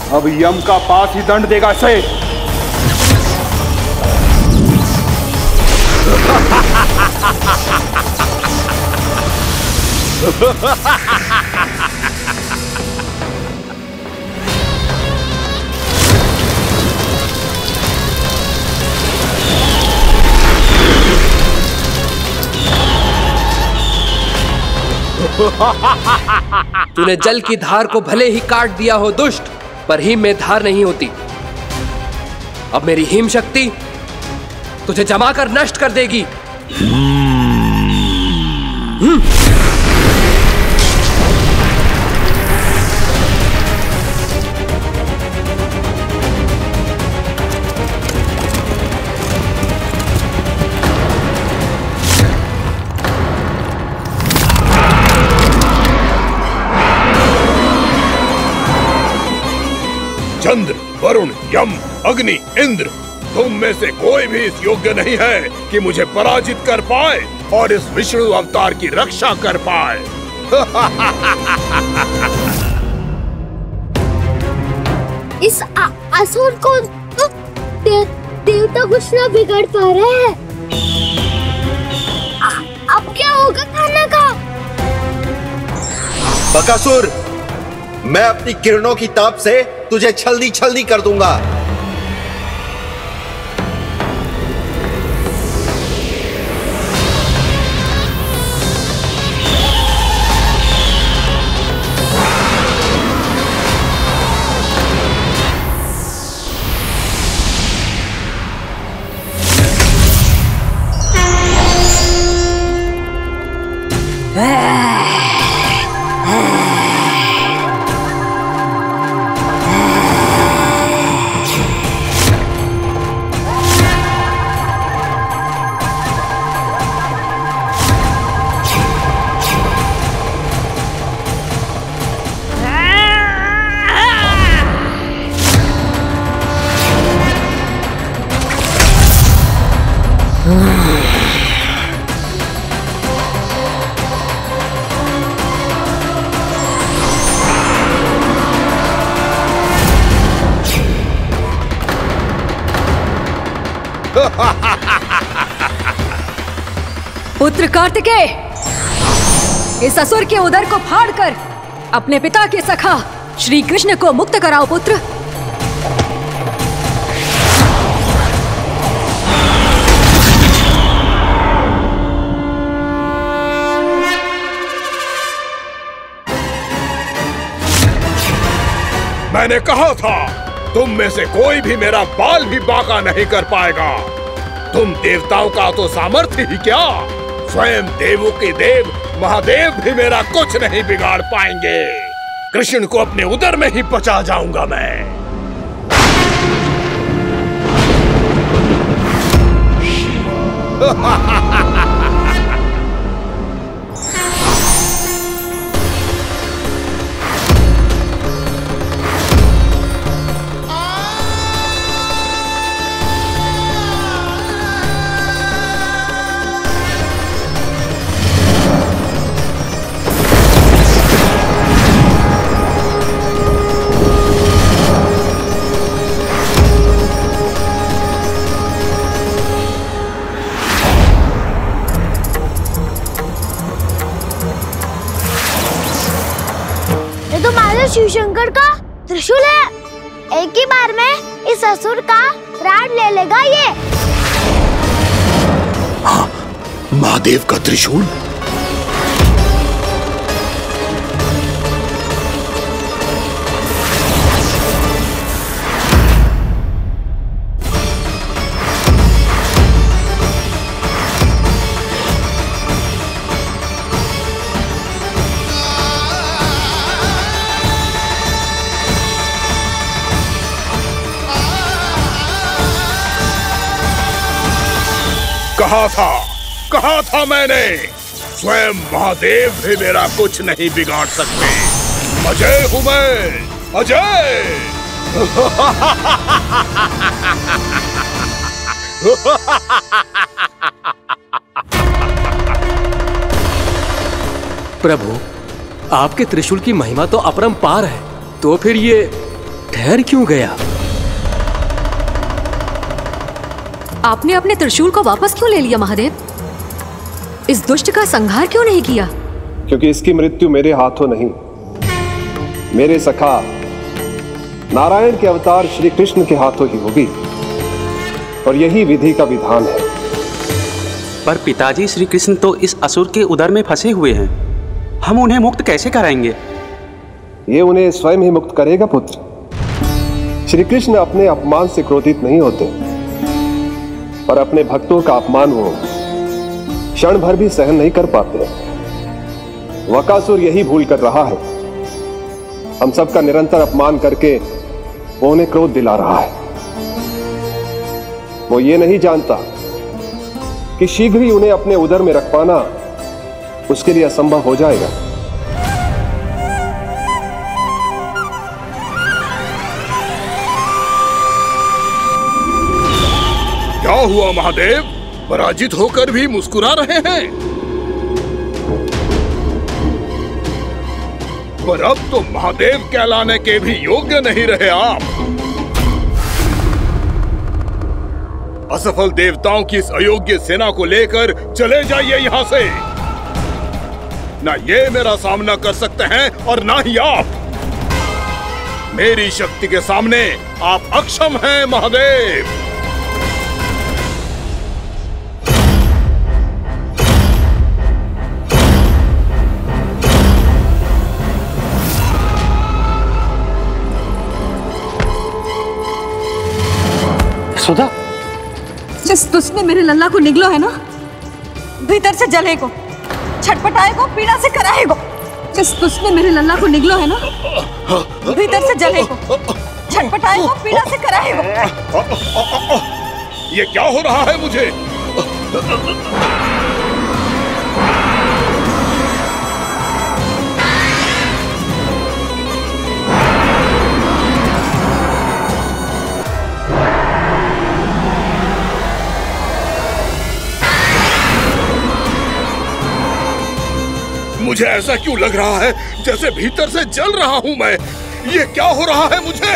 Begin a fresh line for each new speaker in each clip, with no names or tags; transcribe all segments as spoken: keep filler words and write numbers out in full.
अब यम का पास ही दंड देगा इसे।
तूने जल की धार को भले ही काट दिया हो दुष्ट, पर हिम में धार नहीं होती। अब मेरी हिम शक्ति तुझे जमाकर नष्ट कर देगी। हम्म।
चंद्र, वरुण, यम, अग्नि, इंद्र, तुम में से कोई भी इस योग्य नहीं है कि मुझे पराजित कर पाए और इस विष्णु अवतार की रक्षा कर पाए।
इस असुर को दे, देवता कुछ ना बिगाड़ पा रहे हैं। अब क्या होगा खाना का?
बकासुर, मैं अपनी किरणों की ताप से तुझे छल्दी छल्दी कर दूंगा।
पुत्र कार्तिकेय, इस असुर के उदर को फाड़कर अपने पिता के सखा श्री कृष्ण को मुक्त कराओ पुत्र।
मैंने कहा था, तुम में से कोई भी मेरा बाल भी बांका नहीं कर पाएगा। तुम देवताओं का तो सामर्थ्य ही क्या, स्वयं देवों के देव महादेव भी मेरा कुछ नहीं बिगाड़ पाएंगे। कृष्ण को अपने उदर में ही पचा जाऊंगा मैं।
शिव शंकर का त्रिशूल है। एक ही बार में इस असुर का प्राण ले लेगा ये।
हाँ, महादेव का त्रिशूल। कहा था, कहा था मैंने, स्वयं महादेव भी मेरा कुछ नहीं बिगाड़ सकते। अजय हूं मैं, अजय।
प्रभु, आपके त्रिशूल की महिमा तो अपरंपार है, तो फिर ये ठहर क्यों गया?
आपने अपने त्रिशूल को वापस क्यों ले लिया महादेव? इस दुष्ट का संहार क्यों नहीं किया?
क्योंकि इसकी मृत्यु मेरे हाथों नहीं, मेरे सखा नारायण के अवतार श्री कृष्ण के हाथों ही होगी, और यही विधि का विधान है।
पर पिताजी, श्री कृष्ण तो इस असुर के उदर में फंसे हुए हैं, हम उन्हें मुक्त कैसे कराएंगे?
ये उन्हें स्वयं ही मुक्त करेगा पुत्र। श्री कृष्ण अपने अपमान से क्रोधित नहीं होते, पर अपने भक्तों का अपमान वो क्षण भर भी सहन नहीं कर पाते। वकासुर यही भूल कर रहा है, हम सबका निरंतर अपमान करके वो उन्हें क्रोध दिला रहा है। वो ये नहीं जानता कि शीघ्र ही उन्हें अपने उदर में रख पाना उसके लिए असंभव हो जाएगा।
क्या हुआ महादेव? पराजित होकर भी मुस्कुरा रहे हैं। पर अब तो महादेव कहलाने के भी योग्य नहीं रहे आप। असफल देवताओं की इस अयोग्य सेना को लेकर चले जाइए यहाँ से। ना ये मेरा सामना कर सकते हैं और ना ही आप। मेरी शक्ति के सामने आप अक्षम हैं महादेव।
सुधा,
जिस दुष्ट ने मेरे लल्ला को निगलो है ना, भीतर से जलेगो, छटपटाएगो, पीड़ा से कराएगो। जिस दुष्ट ने मेरे लल्ला को निगलो है ना, भीतर से जलेगो, छटपटाएगो, पीड़ा से कराएगो।
ये क्या हो रहा है मुझे? मुझे ऐसा क्यों लग रहा है जैसे भीतर से जल रहा हूं मैं? ये क्या हो रहा है मुझे?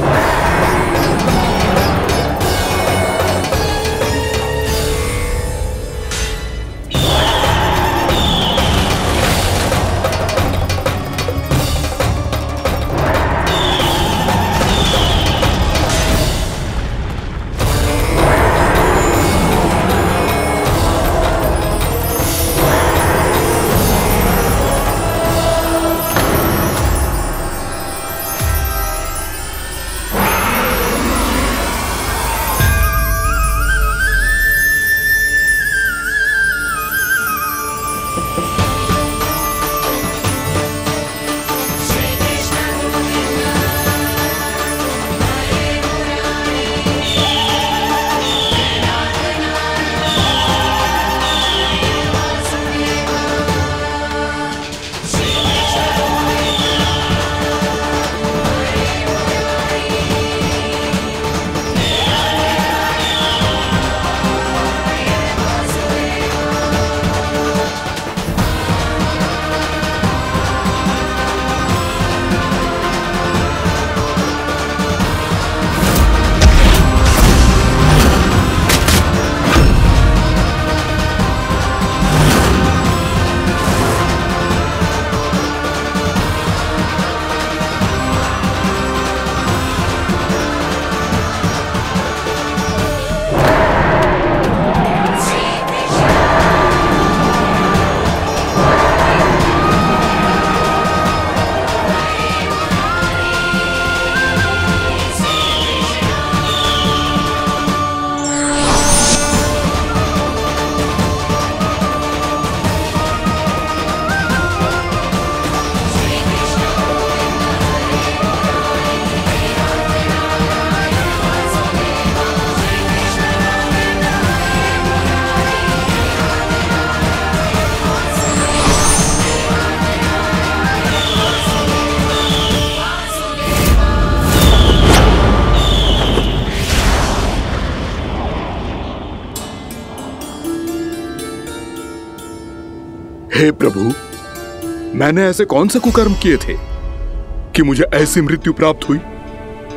हे प्रभु, मैंने ऐसे कौन से कुकर्म किए थे कि मुझे ऐसी मृत्यु प्राप्त हुई?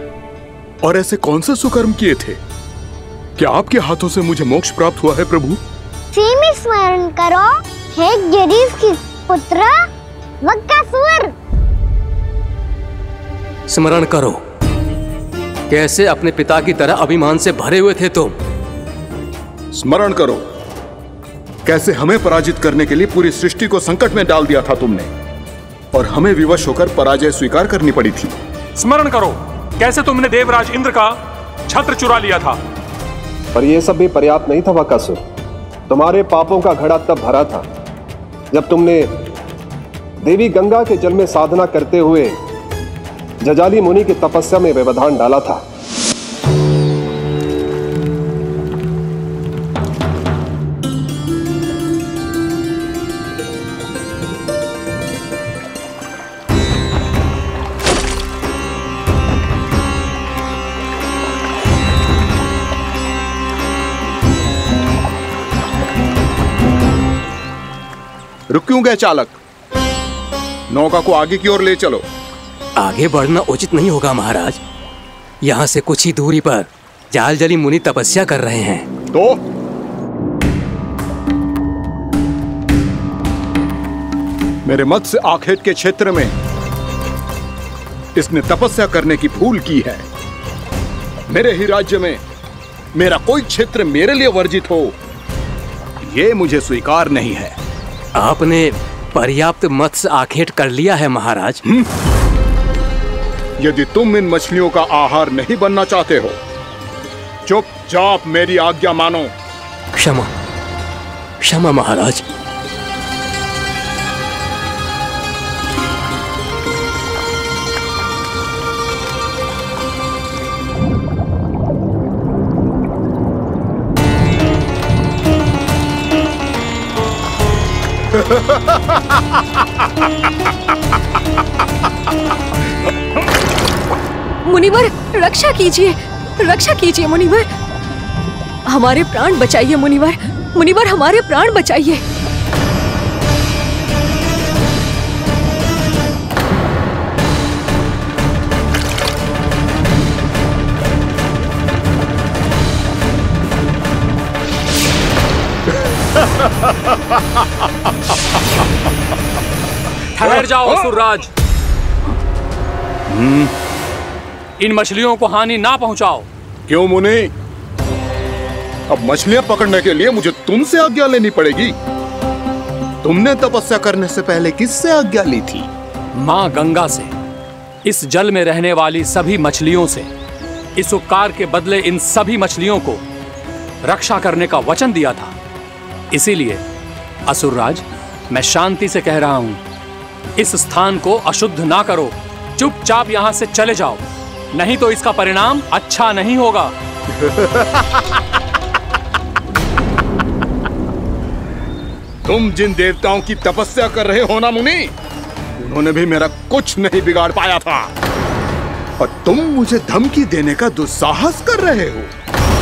और ऐसे कौन से सुकर्म किए थे? क्या आपके हाथों से मुझे मोक्ष प्राप्त हुआ है प्रभु?
सीमित स्मरण करो हे गिरीश की पुत्र वक्कासुर।
स्मरण करो, कैसे अपने पिता की तरह अभिमान से भरे हुए थे तुम।
स्मरण करो, कैसे हमें पराजित करने के लिए पूरी सृष्टि को संकट में डाल दिया था तुमने, और हमें विवश होकर पराजय स्वीकार करनी पड़ी थी।
स्मरण करो, कैसे तुमने देवराज इंद्र का छत्र चुरा लिया था।
पर यह सब भी पर्याप्त नहीं था वक्कासुर। तुम्हारे पापों का घड़ा तब भरा था जब तुमने देवी गंगा के जल में साधना करते हुए जजाली मुनि की तपस्या में व्यवधान डाला था।
रुक क्यों गए चालक? नौका को आगे की ओर ले चलो।
आगे बढ़ना उचित नहीं होगा महाराज। यहाँ से कुछ ही दूरी पर जालजली मुनि तपस्या कर रहे हैं।
तो मेरे मत्स्य आखेट के क्षेत्र में इसने तपस्या करने की भूल की है। मेरे ही राज्य में मेरा कोई क्षेत्र मेरे लिए वर्जित हो, यह मुझे स्वीकार नहीं है।
आपने पर्याप्त मत्स्य आखेट कर लिया है महाराज।
यदि तुम इन मछलियों का आहार नहीं बनना चाहते हो, चुपचाप मेरी आज्ञा मानो।
क्षमा क्षमा महाराज।
मुनिवर रक्षा कीजिए, रक्षा कीजिए मुनिवर, हमारे प्राण बचाइए मुनिवर, मुनिवर हमारे प्राण बचाइए।
ठहर जाओ असुरराज। इन मछलियों को हानि ना पहुंचाओ।
क्यों मुनि? अब मछलियां पकड़ने के लिए मुझे तुमसे आज्ञा लेनी पड़ेगी। तुमने तपस्या करने से पहले किससे आज्ञा ली थी?
मां गंगा से, इस जल में रहने वाली सभी मछलियों से। इस उपकार के बदले इन सभी मछलियों को रक्षा करने का वचन दिया था। इसीलिए असुरराज, मैं शांति से कह रहा हूं, इस स्थान को अशुद्ध ना करो। चुपचाप यहां से चले जाओ, नहीं तो इसका परिणाम अच्छा नहीं होगा।
तुम जिन देवताओं की तपस्या कर रहे हो ना मुनि, उन्होंने भी मेरा कुछ नहीं बिगाड़ पाया था, और तुम मुझे धमकी देने का दुस्साहस कर रहे हो।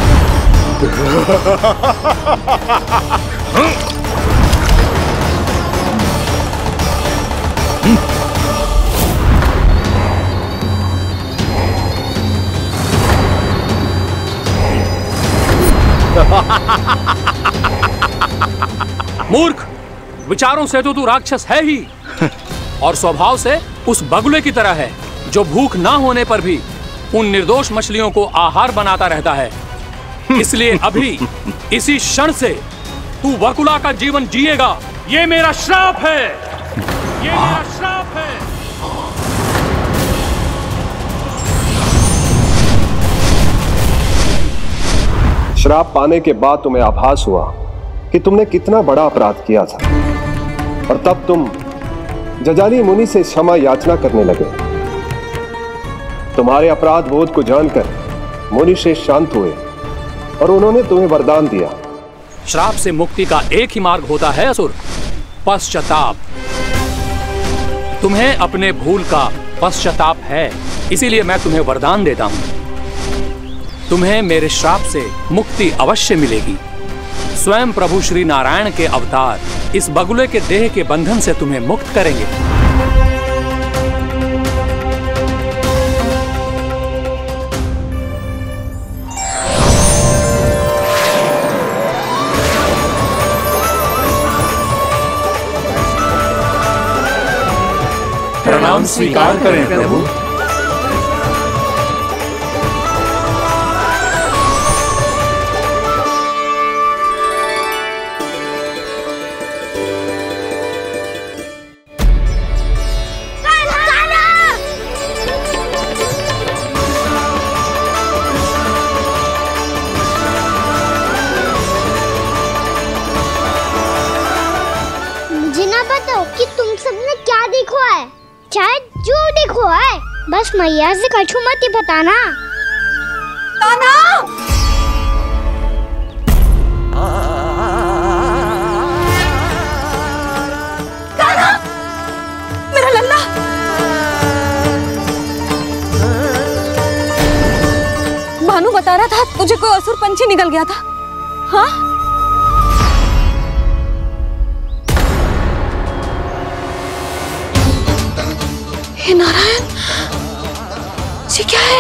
मूर्ख, विचारों से तो तू राक्षस है ही, और स्वभाव से उस बगुले की तरह है जो भूख ना होने पर भी उन निर्दोष मछलियों को आहार बनाता रहता है। इसलिए अभी इसी क्षण से तू वकुला का जीवन जिएगा। ये मेरा श्राप है, ये मेरा श्राप है।
श्राप पाने के बाद तुम्हें आभास हुआ कि तुमने कितना बड़ा अपराध किया था, और तब तुम जजाली मुनि से क्षमा याचना करने लगे। तुम्हारे अपराध बोध को जानकर मुनि श्रेष्ठ शांत हुए और उन्होंने तुम्हें वरदान दिया।
श्राप से मुक्ति का एक ही मार्ग होता है असुर, पश्चाताप। तुम्हें अपने भूल का पश्चाताप है, इसीलिए मैं तुम्हें वरदान देता हूं। तुम्हें मेरे श्राप से मुक्ति अवश्य मिलेगी। स्वयं प्रभु श्री नारायण के अवतार इस बगुले के देह के बंधन से तुम्हें मुक्त करेंगे।
स्वीकार करें प्रभु।
बस मैया से कछु मत ही बताना।
कान्हा! कान्हा! मेरा लल्ला! भानु बता रहा था तुझे कोई असुर पंछी निकल गया था। हाँ? हे नारायण, ये क्या है?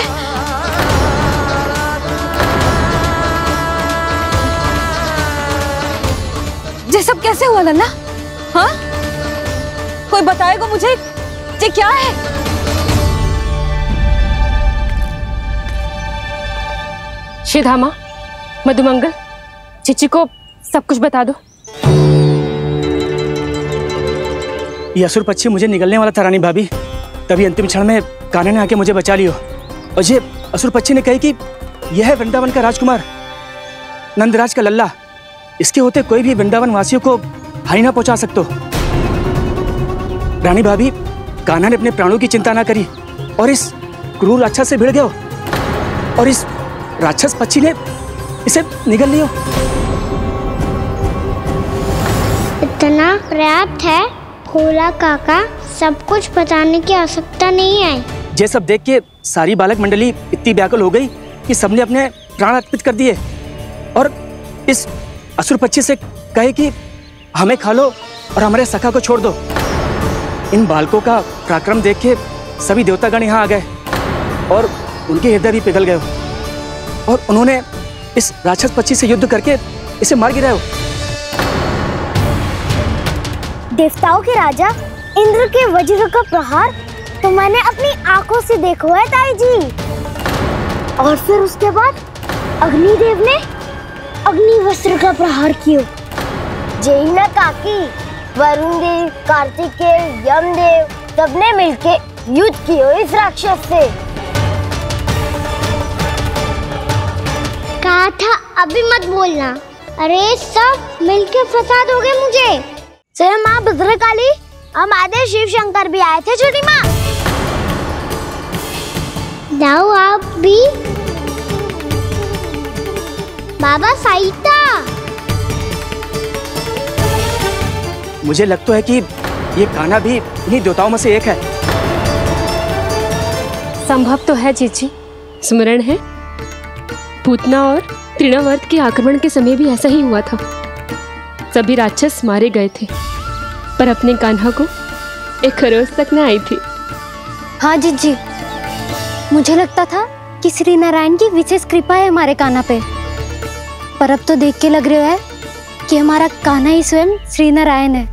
ये सब कैसे हुआ लल्ला? हाँ? कोई बताएगा मुझे ये क्या है?
श्रीधामा, मधुमंगल, चिची को सब कुछ बता दो।
ये असुर पक्षी मुझे निकलने वाला था रानी भाभी, तभी अंतिम क्षण में कान्हा ने आके मुझे बचा लियो। और ये असुर पक्षी ने कही कि यह है वृंदावन का राजकुमार, नंदराज का लल्ला। इसके होते कोई भी वृंदावन वासियों को हानि ना पहुंचा सकते। रानी भाभी, कान्हा ने अपने प्राणों की चिंता ना करी और इस क्रूर राक्षस से भिड़ गयो और इस राक्षस पक्षी ने इसे निगल लियो।
इतना पर्याप्त है फूला काका, सब कुछ बताने की आवश्यकता नहीं है।
ये सब देख के सारी बालक मंडली इतनी व्याकुल हो गई कि सबने अपने प्राण अर्पित कर दिए और इस असुर पक्षी से कहे कि हमें खा लो और हमारे सखा को छोड़ दो। इन बालकों का पराक्रम देख के सभी देवतागण यहाँ आ गए और उनके हृदय भी पिघल गए और उन्होंने इस राक्षस पक्षी से युद्ध करके इसे मार गिराया।
देवताओं के राजा इंद्र के वज्र का प्रहार तो मैंने अपनी आंखों से देखा है ताई जी। और फिर उसके बाद अग्निदेव ने अग्निवस्त्र का प्रहार किया। जय ना काकी, वरुण देव, कार्तिकेय, यमदेव सबने मिलके युद्ध किया इस राक्षस से। कहा था अभी मत बोलना। अरे सब मिलके फंसा दोगे मुझे। जय माँ भद्रकाली, हमारे शिव शंकर भी आए थे छोटी माँ। जाओ आप भी। बाबा साईता,
मुझे लगता है कि ये कान्हा भी इन्हीं देवताओं में से एक है।
संभव तो है जीजी। स्मरण है पूतना और तृणावर्त के आक्रमण के समय भी ऐसा ही हुआ था। सभी राक्षस मारे गए थे पर अपने कान्हा को एक खरोच तक न आई थी।
हाँ जीजी, मुझे लगता था कि श्री नारायण की विशेष कृपा है हमारे कान्हा पे, पर अब तो देख के लग रहा है कि हमारा कान्हा ही स्वयं श्री नारायण है।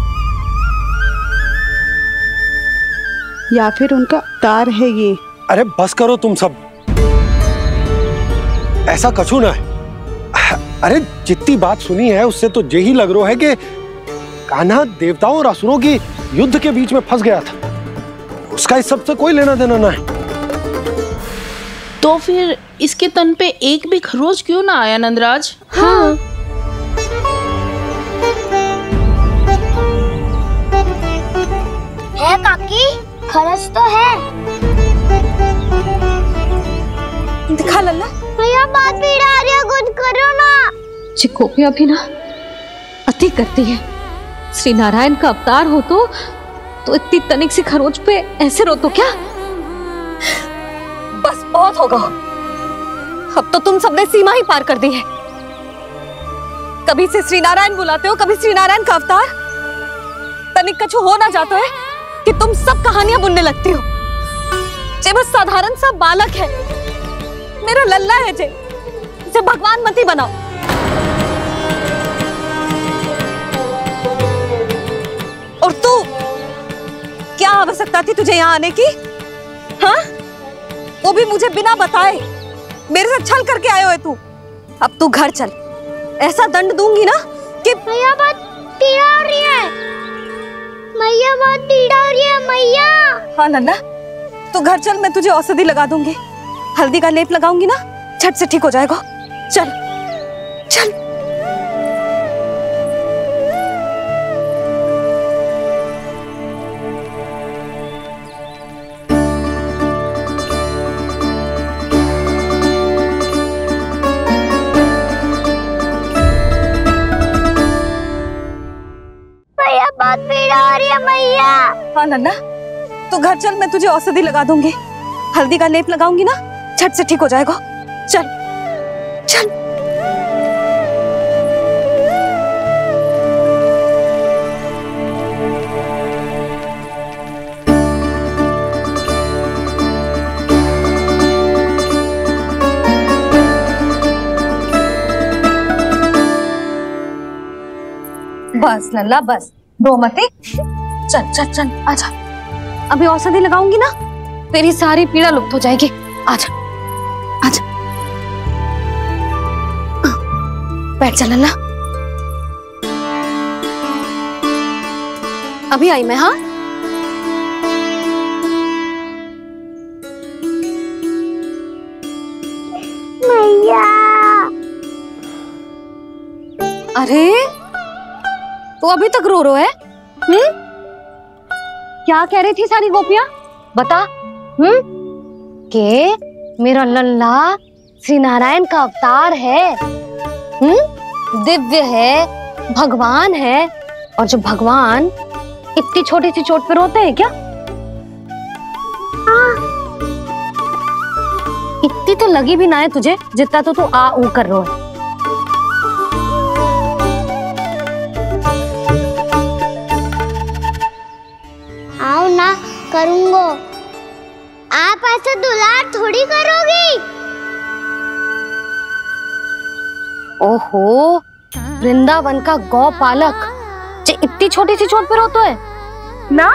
या फिर उनका अवतार है ये।
अरे बस करो तुम सब, ऐसा कछु ना है। अरे जितनी बात सुनी है उससे तो यही लग रहा है कि कान्हा देवताओं और असुरों की युद्ध के बीच में फंस गया था। उसका इस सब से कोई लेना देना ना है।
तो फिर इसके तन पे एक भी खरोच क्यों ना आया नंदराज?
हाँ।
है काकी, खरोच तो है।
दिखा लल्ला।
भैया बात पीड़ा आ रही है, कुछ करो ना।
चिकोपिया भी ना अति करती है। श्री नारायण का अवतार हो तो तो इतनी तनिक सी खरोच पे ऐसे रो तो क्या? बस बहुत होगा। अब तो तुम सबने सीमा ही पार कर दी है। कभी से श्री नारायण बुलाते हो, कभी श्री नारायण का अवतार। तनिक कछु हो ना जाता है कि तुम सब कहानियां बुनने लगती हो। जे बस साधारण सा बालक है, मेरा लल्ला है जे, इसे भगवान मत ही बनाओ। और तू क्या आवश्यकता थी तुझे यहाँ आने की? हाँ, वो भी मुझे बिना बताए मेरे साथ छल करके आयो है तू। अब तू घर चल, ऐसा दंड दूंगी ना कि
मैया बहुत पीड़ा हो रही है, मैया बहुत पीड़ा हो रही है मैया।
हाँ नन्ना, तू घर चल, मैं तुझे औषधि लगा दूंगी, हल्दी का लेप लगाऊंगी ना, झट से ठीक हो जाएगा। चल चल।
मैया बहुत पीड़ा हो रही है मैया।
हाँ नन्ना, तू घर चल, मैं तुझे औषधि लगा दूंगी, हल्दी का लेप लगाऊंगी ना, झट से ठीक हो जाएगा। चल चल। बस लल्ला बस, रो मते। चल चल चल, आजा। अभी औषधि लगाऊंगी ना, तेरी सारी पीड़ा लुप्त हो जाएगी। आजा आजा, बैठ जा लल्ला। अभी आई मैं। हाँ,
मैया।
अरे तू अभी तक रो रो है? हम्म, क्या कह रही थी सारी गोपियां? बता। हम्म, के मेरा लल्ला श्री नारायण का अवतार है, हम्म, दिव्य है, भगवान है, और जो भगवान इतनी छोटी सी चोट पे रोते हैं क्या? इतनी तो लगी भी ना है तुझे, जितना तो तू आ ऊ कर रो है।
आओ ना, करूंगो। आप ऐसा दुलार थोड़ी करोगी।
ओहो, वृंदावन का गौ पालक जो इतनी छोटी सी चोट पे रोता है ना,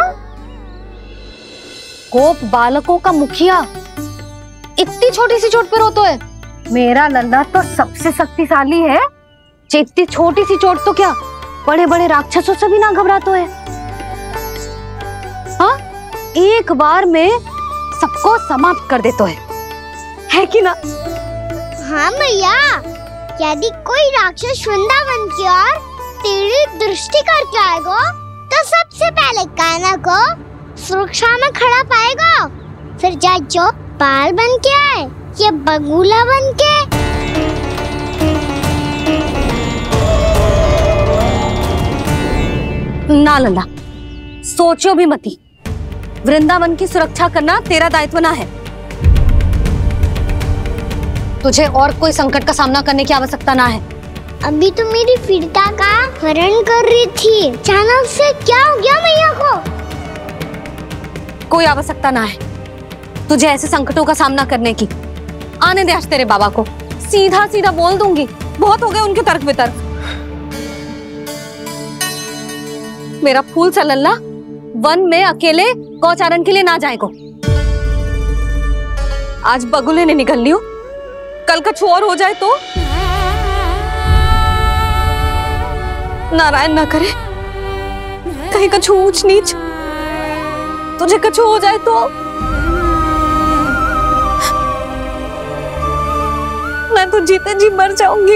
गोप बालकों का मुखिया इतनी छोटी सी चोट पे रोता है। मेरा लल्ला तो सबसे शक्तिशाली है, जो इतनी छोटी सी चोट तो क्या बड़े बड़े राक्षसों से भी ना घबराता है। हाँ, एक बार में सबको समाप्त कर देता है, है कि ना?
हाँ मैया, यदि कोई राक्षस वृंदावन की ओर टेढ़ी दृष्टि करके आएगा, तो सबसे पहले कान्हा को सुरक्षा में खड़ा पाएगा, फिर चाहे जो बाल बन के आए या बगुला बन के।
ना लल्ला, सोचो भी मती, वृंदावन की सुरक्षा करना तेरा दायित्व ना है। तुझे और कोई संकट का सामना करने की आवश्यकता ना है।
अभी तो मेरी पीड़िता का हरण कर रही थी, अचानक से क्या हो गया मैया को?
कोई आवश्यकता ना है तुझे ऐसे संकटों का सामना करने की। आने दे आज तेरे बाबा को, सीधा सीधा बोल दूंगी, बहुत हो गए उनके तर्क वितर्क। मेरा फूल सा लल्ला वन में अकेले गौचारण के लिए ना जाएगो। आज बगुले ने निकल लियो, कल कछु और हो जाए तो? नारायण ना करे, कहीं कछु ऊंच नीच तुझे कछु हो जाए तो? मैं तो जीते जी मर जाऊंगी।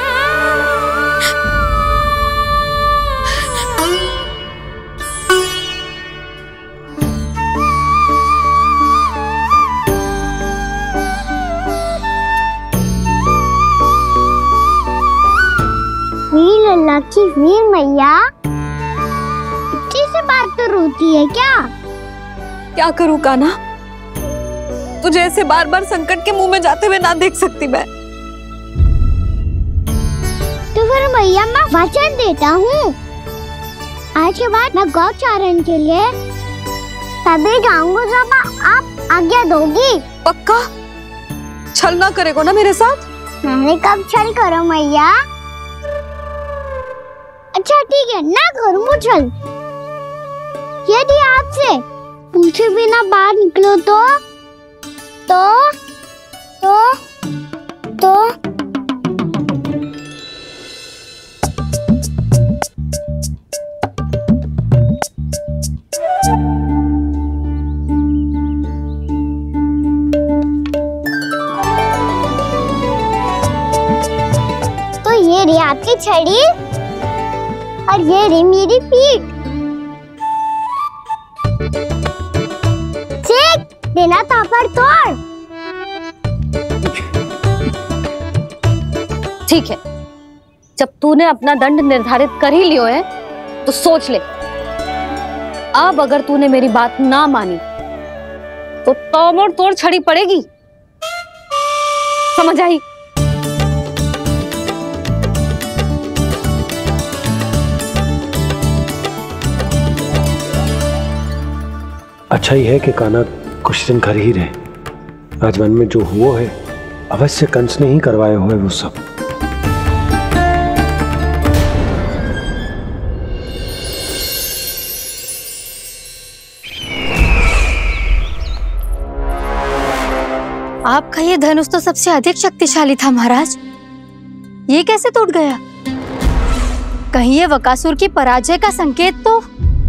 वीर लल्ला की वीर मैया इतनी सी बात तो रोती है क्या?
क्या करूं कान्हा, तुझे ऐसे बार बार संकट के मुंह में जाते हुए ना देख सकती मैं।
तो फिर मैया मैं वचन देता हूँ, आज के बाद मैं गौचारण के लिए तभी जाऊंगा जब आप आज्ञा दोगी।
पक्का? छल ना करेगा ना मेरे साथ?
मैंने कब छल करो मैया? अच्छा ठीक है, ना करूंगा छल। यदि आपसे पूछे बिना बाहर निकलो तो तो तो तो तो ये रही आपकी छड़ी और ये रही मेरी पीठ। देना तापड़ तोड़।
ठीक है, जब तूने अपना दंड निर्धारित कर ही लियो है तो सोच ले, अब अगर तूने मेरी बात ना मानी तो तोड़ तोड़ छड़ी पड़ेगी, समझ आई?
अच्छा ही है कि कान्हा कुछ दिन घर ही रहे। राजवन में जो हुआ है अवश्य कंस ने ही करवाए हुए वो सब।
आपका ये धनुष तो सबसे अधिक शक्तिशाली था महाराज, ये कैसे टूट गया? कहीं ये बकासुर की पराजय का संकेत तो?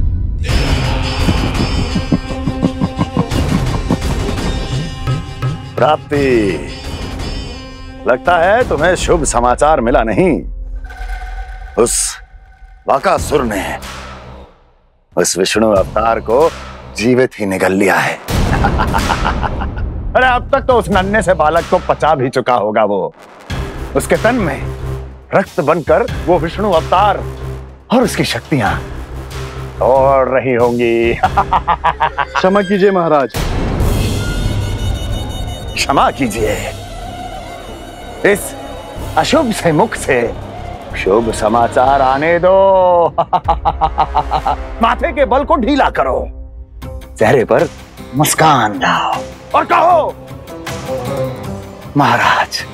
प्राप्ति, लगता है तुम्हें शुभ समाचार मिला नहीं। उस बकासुर ने उस विष्णु अवतार को जीवित ही निगल लिया है। अरे अब तक तो उस नन्हे से बालक को पचा भी चुका होगा वो। उसके तन में रक्त बनकर वो विष्णु अवतार और उसकी शक्तियां दौड़ रही होंगी।
क्षमा कीजिए महाराज।
क्षमा कीजिए, इस अशुभ से मुख से शुभ समाचार आने दो। माथे के बल को ढीला करो, चेहरे पर मुस्कान लाओ और कहो, महाराज,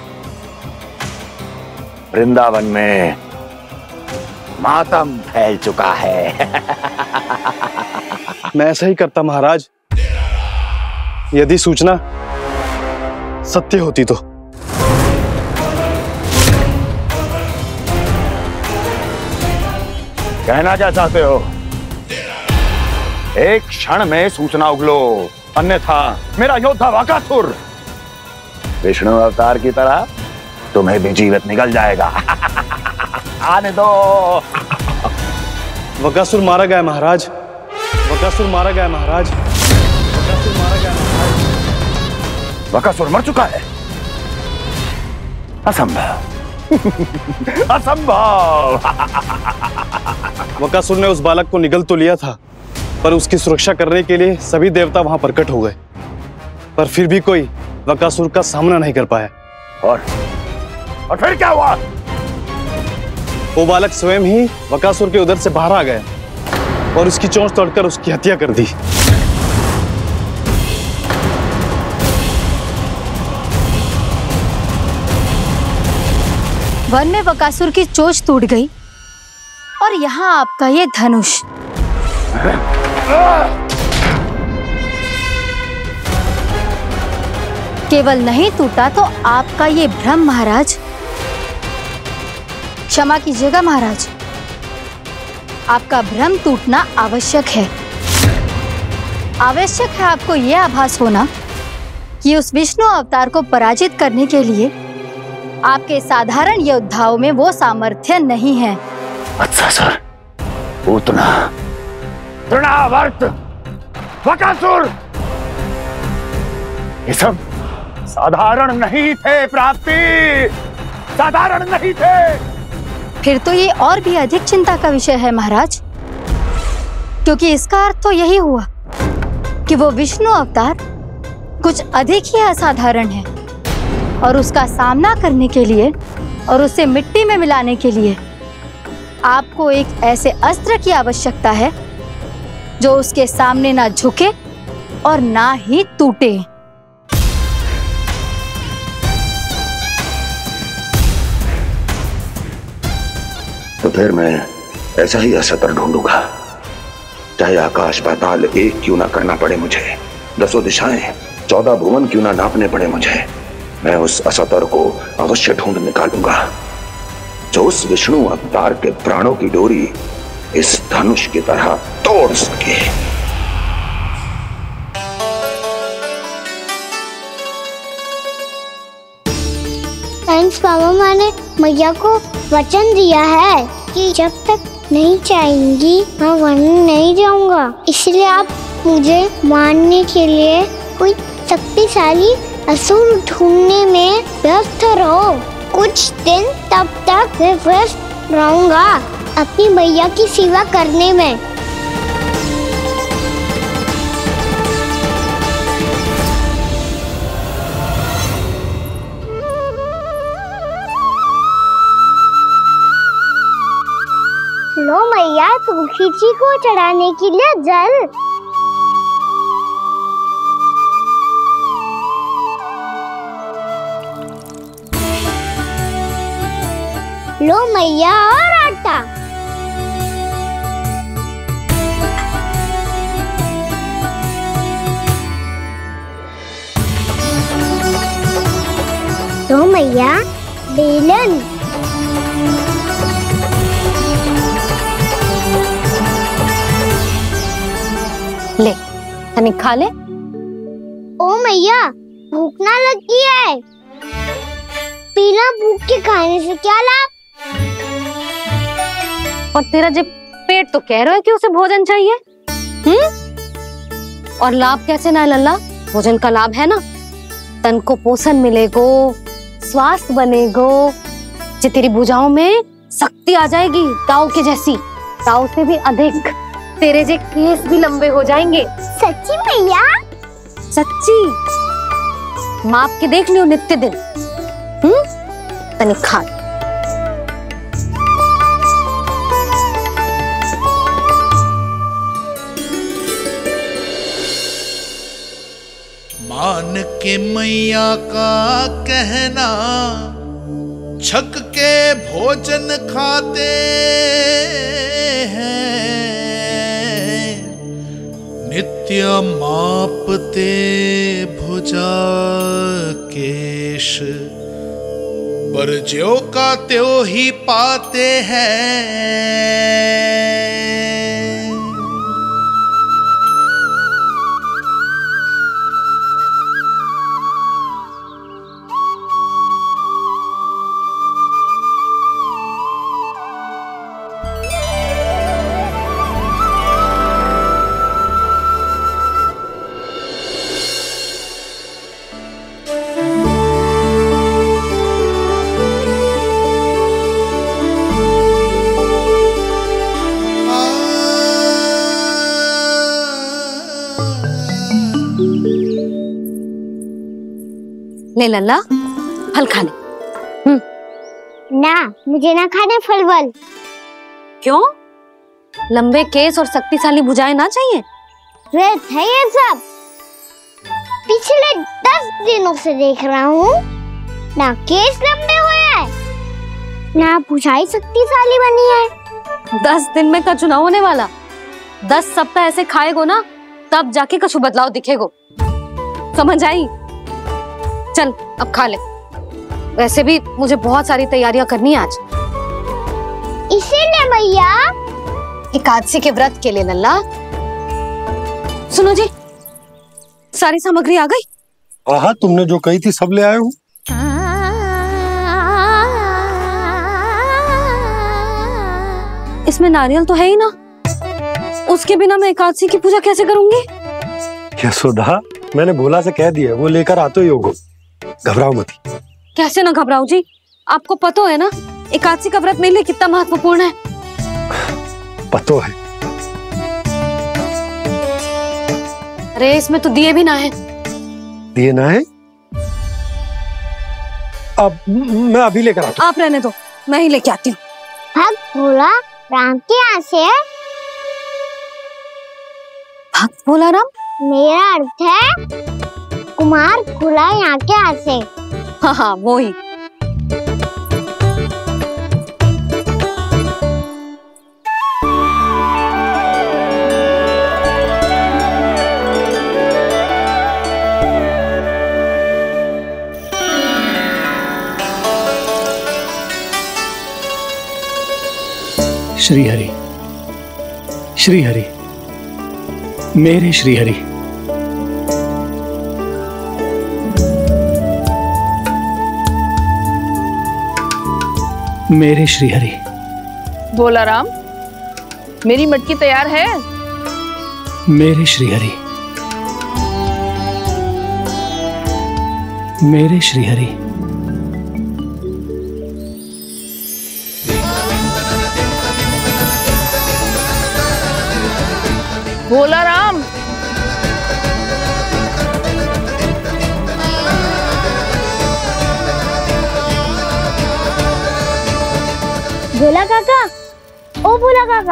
वृंदावन में मातम फैल चुका है।
मैं ऐसा ही करता महाराज, यदि सूचना सत्य होती तो।
कहना क्या चाहते हो? एक क्षण में सूचना उगलो, अन्यथा मेरा योद्धा बकासुर विष्णु अवतार की तरह तुम्हें भी जीवित निकल जाएगा। आने दो।
बकासुर मारा गया महाराज, बकासुर मारा गया महाराज, बकासुर मारा गया महाराज।
बकासुर मर चुका है? असंभव। असंभव।
बकासुर ने उस बालक को निगल तो लिया था, पर उसकी सुरक्षा करने के लिए सभी देवता वहां प्रकट हो गए, पर फिर भी कोई बकासुर का सामना नहीं कर पाया।
और और फिर क्या हुआ?
वो बालक स्वयं ही बकासुर के उदर से बाहर आ गया और उसकी चोंच तोड़कर उसकी हत्या कर दी।
वन में बकासुर की चोंच टूट गई और यहाँ आपका ये धनुष। केवल नहीं टूटा तो आपका ये भ्रम महाराज। क्षमा कीजिएगा महाराज, आपका भ्रम टूटना आवश्यक है। आवश्यक है आपको यह आभास होना कि उस विष्णु अवतार को पराजित करने के लिए आपके साधारण योद्धाओं में वो सामर्थ्य नहीं है।
अच्छा सर, उतना तृणावर्त, बकासुर, ये सब साधारण नहीं थे प्राप्ति, साधारण नहीं थे।
फिर तो ये और भी अधिक चिंता का विषय है महाराज, क्योंकि इसका अर्थ तो यही हुआ कि वो विष्णु अवतार कुछ अधिक ही असाधारण है और उसका सामना करने के लिए और उसे मिट्टी में मिलाने के लिए आपको एक ऐसे अस्त्र की आवश्यकता है जो उसके सामने ना झुके और ना ही टूटे।
तो फिर मैं ऐसा ही अस्त्र ढूंढूंगा
चाहे आकाश पाताल एक क्यों ना करना पड़े मुझे, दसों दिशाएं चौदह भुवन क्यों ना नापने पड़े मुझे, मैं उस असतर को अवश्य ढूंढ निकालूंगा जो उस विष्णु अवतार के प्राणों की डोरी इस धनुष की तरह तोड़ सके।
थैंक्स पापा, मैंने मैया को वचन दिया है कि जब तक नहीं चाहेंगी मैं वन नहीं जाऊंगा, इसलिए आप मुझे मारने के लिए कोई शक्तिशाली असुर ढूंढने में व्यस्त रहो। कुछ दिन तब तक मैं व्यस्त रहूंगा अपनी मैया की सेवा करने में। लो मैया, तुलसी जी को चढ़ाने के लिए जल। लो मैया, और आटा। लो मैया, बेलन।
ले, तनिक खा ले।
ओ मैया, भूख ना लगी है। बिना भूख के खाने से क्या लाभ?
और तेरा जब पेट तो कह रहा है कि उसे भोजन चाहिए, हम्म? और लाभ कैसे ना लल्ला? भोजन का लाभ है ना, तन को पोषण मिलेगो, स्वास्थ्य बनेगो, जो तेरी भुजाओं में शक्ति आ जाएगी ताऊ के जैसी, ताऊ से भी अधिक। तेरे जे केस भी लंबे हो जाएंगे।
सच्ची मैया?
सच्ची। माप के देख लियो नित्य दिन। हम्म? तनिक खा।
मान के मैया का कहना, छक के भोजन खाते हैं, नित्य मापते भुजा केश, पर ज्यो का त्यों ही पाते हैं।
ले लल्ला, फल खा ले।
ना, मुझे ना खाने फल वल।
क्यों? लंबे केस और शक्तिशाली भुजाएं ना चाहिए?
व्यर्थ है ये सब। पिछले दस दिनों से देख रहा हूँ, ना केस लंबे हुए हैं, ना भुजाएं शक्तिशाली बनी है।
दस दिन में कछु ना होने वाला। दस सप्ताह ऐसे खाएगो ना, तब जाके कछु बदलाव दिखेगो। समझ आई? चल अब खा ले। वैसे भी मुझे बहुत सारी तैयारियां करनी है आज।
इसीलिए मैया,
एकादशी के व्रत के लिए लल्ला। सुनो जी, सारी सामग्री आ गई?
हाँ, तुमने जो कही थी सब ले आए हूँ।
इसमें नारियल तो है ही ना, उसके बिना मैं एकादशी की पूजा कैसे करूंगी?
यशोदा, मैंने भोला से कह दिया, वो लेकर आते ही होगा, घबराओ मत।
कैसे ना घबराओ जी, आपको पता है ना एकादशी का व्रत मेरे लिए कितना महत्वपूर्ण है।
पता है।
अरे इसमें तो दिए भी ना है।
दिए ना है? अब मैं अभी लेकर आता हूँ।
आप रहने दो, मैं ही लेके आती हूँ।
भक्त भोला राम के यहाँ से है?
भक्त भोला राम?
मेरा अर्थ है कुमार भोला यहाँ के यहाँ से।
हाँ हाँ, वो ही।
श्री हरि, श्री हरि, मेरे श्री हरि। मेरे श्री हरि।
भोला राम, मेरी मटकी तैयार है?
मेरे श्री हरि, मेरे श्री हरि।
भोला राम,
भोला काका, ओ भोला काका।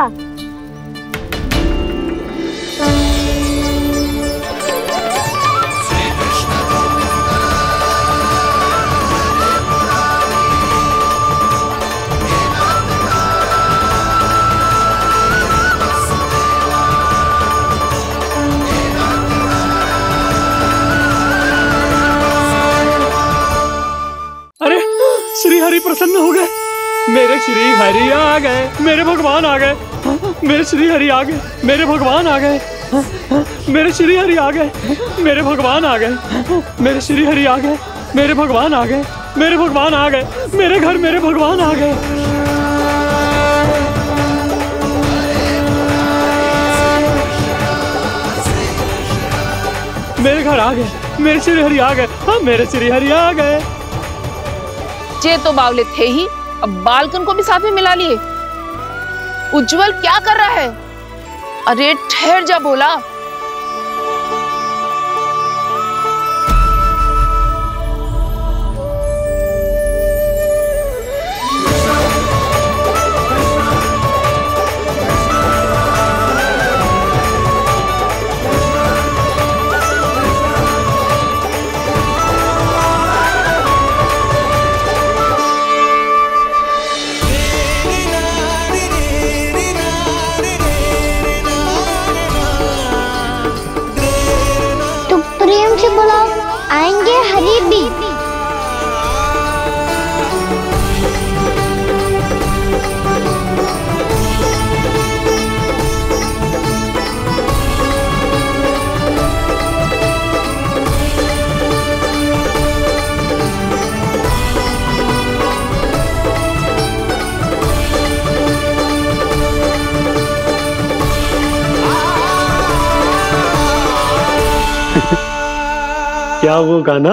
अरे श्री हरि प्रसन्न हो गए। मेरे श्री हरि आ गए, मेरे भगवान आ गए। मेरे श्री हरि आ गए, मेरे भगवान आ गए। मेरे श्री हरि आ गए, मेरे भगवान आ गए। मेरे श्री हरि आ गए, मेरे भगवान आ गए। मेरे भगवान आ गए, मेरे घर मेरे भगवान आ गए। मेरे घर आ गए, मेरे श्री हरि आ गए। हाँ, मेरे श्री हरि आ गए।
ये तो बावले थे ही, अब बालकन को भी साथ में मिला लिए। उज्जवल क्या कर रहा है? अरे ठहर जा भोला।
बुलाओ, आएंगे हरि भी।
क्या वो गाना?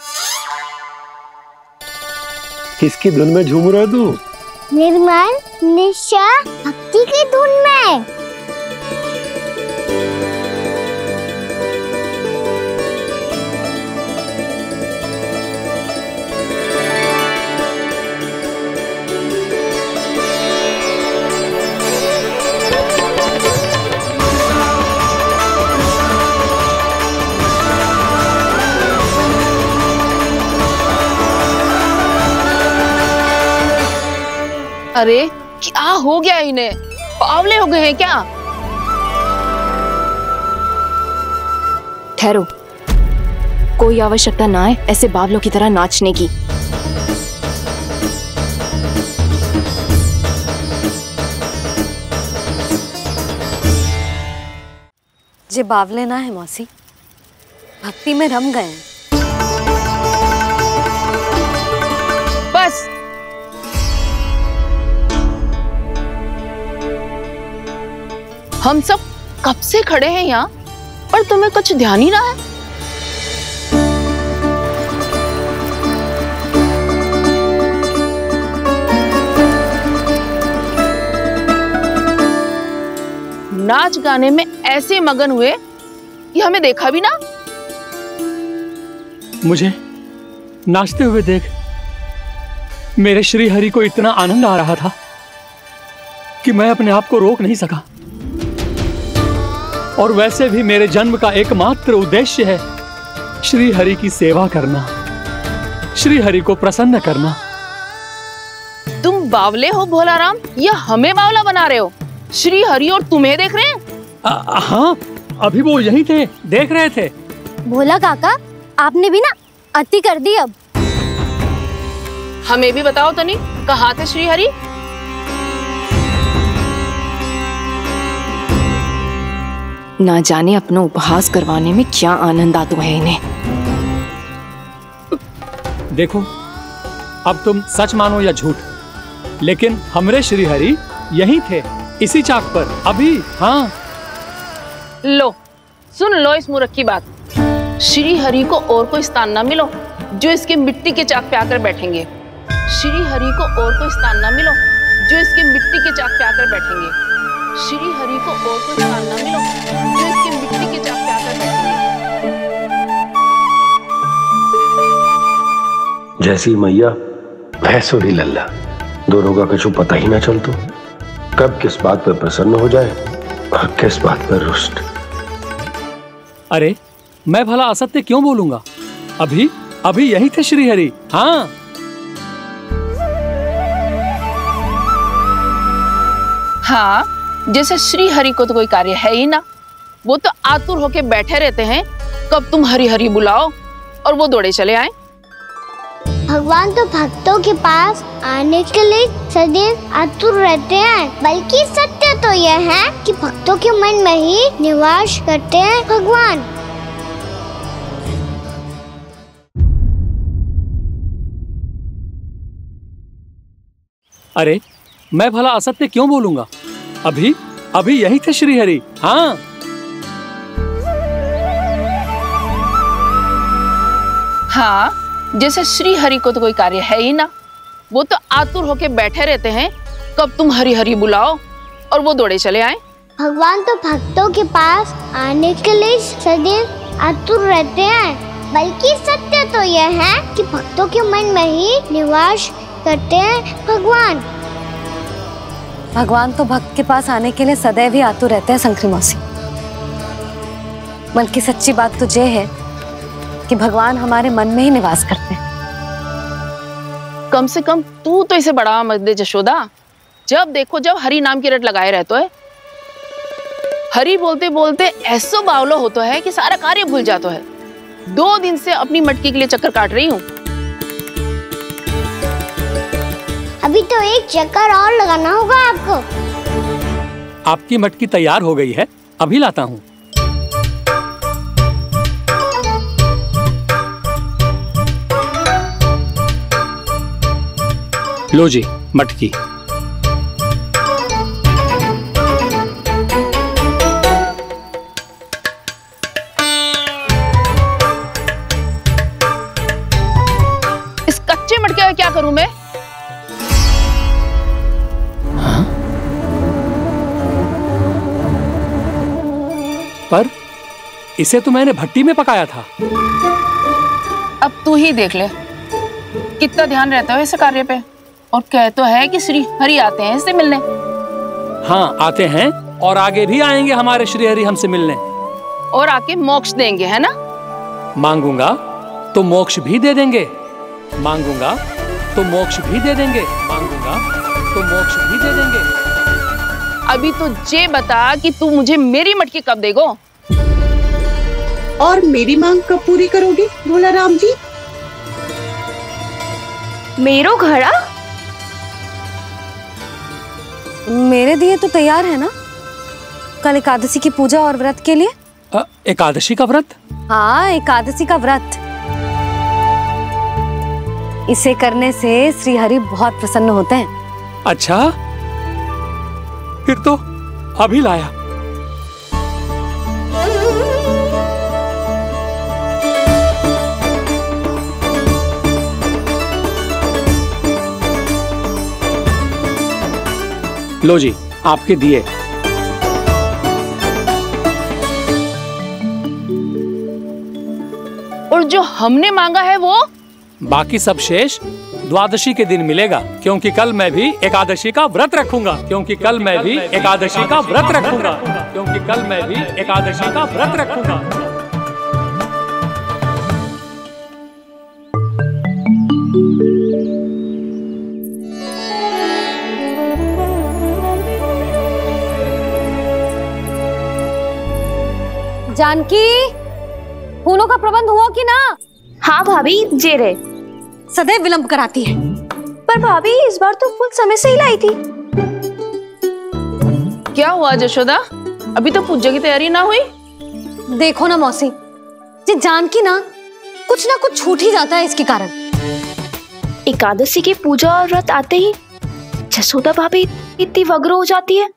किसकी धुन में झूम रहा तू?
निर्मल निशा भक्ति की धुन में।
अरे क्या हो गया इन्हें? पावले हो गए हैं क्या?
ठहरो, कोई आवश्यकता ना है ऐसे बावलों की तरह नाचने की।
जे बावले ना है मौसी, भक्ति में रम गए हैं।
बस हम सब कब से खड़े हैं यहाँ, पर तुम्हें कुछ ध्यान ही ना है। नाच गाने में ऐसे मगन हुए कि हमें देखा भी ना।
मुझे नाचते हुए देख मेरे श्री हरि को इतना आनंद आ रहा था कि मैं अपने आप को रोक नहीं सका। और वैसे भी मेरे जन्म का एकमात्र उद्देश्य है श्री हरि की सेवा करना, श्री हरि को प्रसन्न करना।
तुम बावले हो भोला राम, या हमें बावला बना रहे हो? श्री हरि और तुम्हें देख रहे हैं?
आ, हाँ, अभी वो यहीं थे, देख रहे थे।
भोला काका, आपने भी ना अति कर दी। अब
हमें भी बताओ तनी, कहाँ थे श्री हरि?
ना जाने अपना उपहास करवाने में क्या आनंद आता है इन्हें।
देखो, अब तुम सच मानो या झूठ, लेकिन हमरे श्री हरि यहीं थे, इसी चाक पर अभी। हाँ,
लो सुन लो इस मूर्ख की बात। श्री हरि को और कोई स्थान ना मिलो जो इसके मिट्टी के चाक पे आकर बैठेंगे। श्री हरि को और कोई स्थान ना मिलो जो इसके मिट्टी के चाक पे आकर बैठेंगे। श्री हरि को और कोई स्थान ना मिलो जो इसके मिट्टी के चाक पे आकर बैठेंगे।
जैसी मैया वैसो ही लल्ला, दोनों का कुछ पता ही ना चलतो, कब किस बात पर प्रसन्न हो जाए और किस बात पर रुष्ट।
अरे मैं भला असत्य क्यों बोलूंगा? अभी अभी यही थे श्री हरि। हाँ,
हाँ, जैसे श्री हरि को तो कोई कार्य है ही ना, वो तो आतुर होके बैठे रहते हैं कब तुम हरि हरि बुलाओ और वो दौड़े चले आए।
भगवान तो भक्तों के पास आने के लिए सदैव आतुर रहते हैं, बल्कि सत्य तो यह है कि भक्तों के मन में ही निवास करते हैं भगवान।
अरे मैं भला असत्य क्यों बोलूंगा? अभी अभी यही थे श्री हरि। हाँ,
हाँ, जैसे श्री हरि को तो कोई कार्य है ही ना, वो तो आतुर होके बैठे रहते हैं कब तुम हरि हरि बुलाओ और वो दौड़े चले आए।
भगवान तो भक्तों के पास आने के लिए सदैव आतुर रहते हैं, बल्कि सत्य तो यह है कि भक्तों के मन में ही निवास करते हैं भगवान।
भगवान तो भक्त के पास आने के लिए सदैव ही आतुर रहते हैं संक्री मौसी। बल्कि सच्ची बात तो ये है कि भगवान हमारे मन में ही निवास करते हैं।
कम से कम तू तो इसे बढ़ावा मत दे यशोदा। जब देखो जब हरि नाम की रट लगाए रहते है। हरि बोलते बोलते ऐसो बावलो होता है कि सारा कार्य भूल जाता है। दो दिन से अपनी मटकी के लिए चक्कर काट रही हूँ।
अभी तो एक चक्कर और लगाना होगा आपको।
आपकी मटकी तैयार हो गई है, अभी लाता हूँ। लो जी मटकी।
इस कच्चे मटके का क्या करूं मैं?
हाँ? पर इसे तो मैंने भट्टी में पकाया था।
अब तू ही देख ले कितना ध्यान रहता है इस कार्य पे। और कह तो है कि श्री हरि आते हैं इससे मिलने।
हाँ आते हैं और आगे भी आएंगे हमारे श्री हरि हमसे मिलने।
और आके मोक्ष देंगे, है ना?
मांगूंगा तो मोक्ष भी दे देंगे, मांगूंगा तो मोक्ष भी दे देंगे, मांगूंगा तो मोक्ष भी दे देंगे।
अभी तो ये बता कि तू मुझे मेरी मटकी कब देगो?
और मेरी मांग कब पूरी करोगे भोला राम जी?
मेरो घड़ा मेरे दिए तो तैयार है ना? कल एकादशी की पूजा और व्रत के लिए।
आ, एकादशी का व्रत?
हाँ, एकादशी का व्रत। इसे करने से श्री हरि बहुत प्रसन्न होते हैं।
अच्छा, फिर तो अभी लाया। लो जी आपके दिए।
और जो हमने मांगा है वो?
बाकी सब शेष द्वादशी के दिन मिलेगा, क्योंकि कल मैं भी एकादशी का व्रत रखूंगा, क्योंकि कल मैं भी एकादशी का व्रत रखूंगा, क्योंकि कल मैं भी एकादशी का व्रत रखूंगा।
जानकी, फूलों का प्रबंध हुआ कि ना?
हाँ भाभी, जे रे।
सदैव विलंब कराती है।
पर भाभी इस बार तो फूल समय से ही लाई थी।
क्या हुआ यशोदा? अभी तो पूजा की तैयारी ना हुई।
देखो ना मौसी, ये जानकी ना कुछ ना कुछ छूट ही जाता है इसके कारण।
एकादशी की पूजा और व्रत आते ही यशोदा भाभी इतनी वग्र हो जाती है।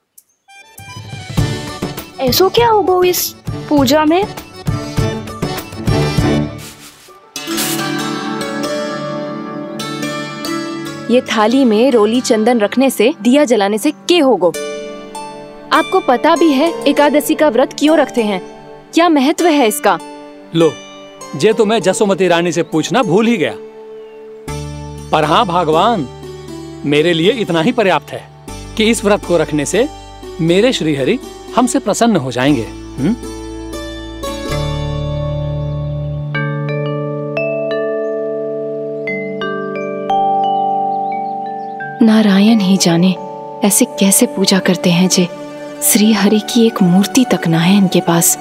ऐसो क्या होगा इस पूजा में?
ये थाली में रोली चंदन रखने से, दिया जलाने से के होगो? आपको पता भी है एकादशी का व्रत क्यों रखते हैं? क्या महत्व है इसका?
लो, जे तो मैं यशोमती रानी से पूछना भूल ही गया। पर हाँ भगवान, मेरे लिए इतना ही पर्याप्त है कि इस व्रत को रखने से मेरे श्रीहरि हमसे प्रसन्न हो जाएंगे। हुँ?
नारायण ही जाने ऐसे कैसे पूजा करते हैं जे श्री हरि की एक मूर्ति तक ना है इनके पास।